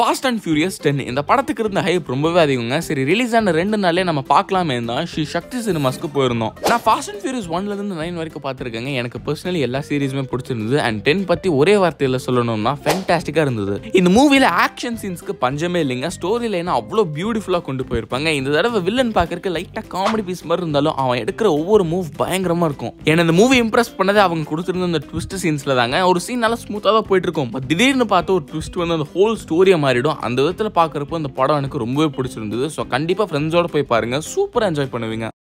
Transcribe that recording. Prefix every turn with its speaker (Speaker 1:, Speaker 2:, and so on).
Speaker 1: Fast and furious 10 இந்த படத்துக்கு இருந்த ஹைப் ரொம்பவே அதிகங்க. சரி ரிலீஸ் ஆன 2 நாளே நம்ம பார்க்கலாமே தான் ஸ்ரீ சக்தி சினிமாஸ்க்கு போயிருந்தோம். நான் ஃபாஸ்ட் அண்ட் ஃபியூரியஸ் 1ல இருந்து 9 வரைக்கும் பார்த்துருக்கேங்க. எனக்கு பர்சனலி எல்லா சீரிஸுமே பிடிச்சிருந்தது. அண்ட் 10 பத்தி ஒரே வார்த்தையில சொல்லணும்னா ஃபேன்டாஸ்டிக்கா இருந்தது. இந்த மூவில ஆக்ஷன் சீன்ஸ்க்கு பஞ்சமே இல்லைங்க. ஸ்டோரி லைனை அவ்வளோ பியூட்டிஃபுல்லா கொண்டு போயிருப்பாங்க. இந்த தடவை வில்லன் பார்க்கறதுக்கு லைட்டா காமெடி பீஸ் மாதிரி இருந்தாலும் அவன் எடுக்கிற ஒவ்வொரு மூவ் பயங்கரமா இருக்கும். ஏன்னா இந்த மூவி இம்ப்ரெஸ் பண்ணது அவங்க கொடுத்திருந்த அந்த ட்விஸ்ட் சீன்ஸ்ல தாங்க. ஒரு சீன் நல்லா ஸ்மூத்தா தான் போயிட்டு இருக்கும். திடீர்னு பார்த்து ஒரு ட்விஸ்ட் வந்து அந்த ஹோல் ஸ்டோரியா மாறிடும். அந்த விதத்துல பாக்குறப்போ அந்த படம் எனக்கு ரொம்பவே பிடிச்சிருந்தது. ஸோ கண்டிப்பா ஃப்ரெண்ட்ஸோட போய் பாருங்க, சூப்பரா என்ஜாய் பண்ணுவீங்க.